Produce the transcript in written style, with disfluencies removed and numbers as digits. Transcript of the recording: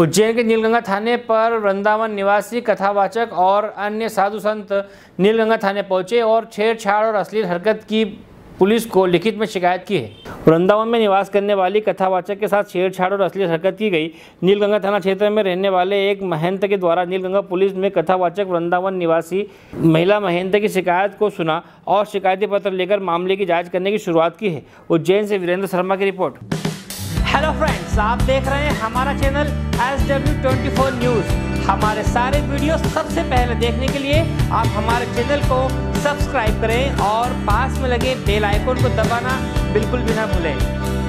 उज्जैन के नीलगंगा थाने पर वृंदावन निवासी कथावाचक और अन्य साधु संत नीलगंगा थाने पहुंचे और छेड़छाड़ और अश्लील हरकत की पुलिस को लिखित में शिकायत की है। वृंदावन में निवास करने वाली कथावाचक के साथ छेड़छाड़ और अश्लील हरकत की गई। नीलगंगा थाना क्षेत्र में रहने वाले एक महंत के द्वारा नीलगंगा पुलिस में कथावाचक वृंदावन निवासी महिला महंत की शिकायत को सुना और शिकायती पत्र लेकर मामले की जाँच करने की शुरुआत की है। उज्जैन से वीरेंद्र शर्मा की रिपोर्ट। हेलो फ्रेंड्स, आप देख रहे हैं हमारा चैनल SW24 न्यूज़। हमारे सारे वीडियो सबसे पहले देखने के लिए आप हमारे चैनल को सब्सक्राइब करें और पास में लगे बेल आइकन को दबाना बिल्कुल भी ना भूलें।